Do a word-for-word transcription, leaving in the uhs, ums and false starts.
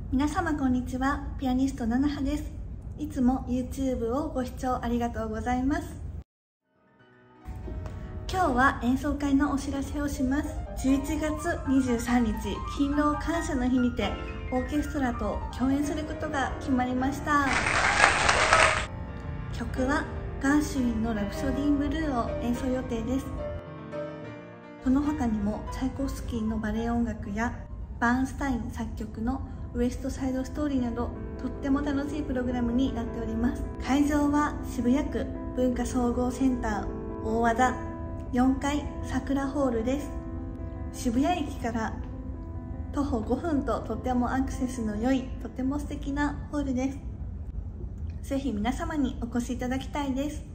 皆様こんにちは。ピアニストななはです。いつも YouTube をご視聴ありがとうございます。今日は演奏会のお知らせをします。じゅういちがつにじゅうさんにち、勤労感謝の日にてオーケストラと共演することが決まりました。曲はガーシュウィンのラプソディーブルーを演奏予定です。その他にもチャイコフスキーのバレエ音楽やバーンスタイン作曲のウエストサイドストーリーなど、とっても楽しいプログラムになっております。会場は渋谷区文化総合センター大和田よんかい桜ホールです。渋谷駅から徒歩ごふんととてもアクセスの良い、とても素敵なホールです。ぜひ皆様にお越しいただきたいです。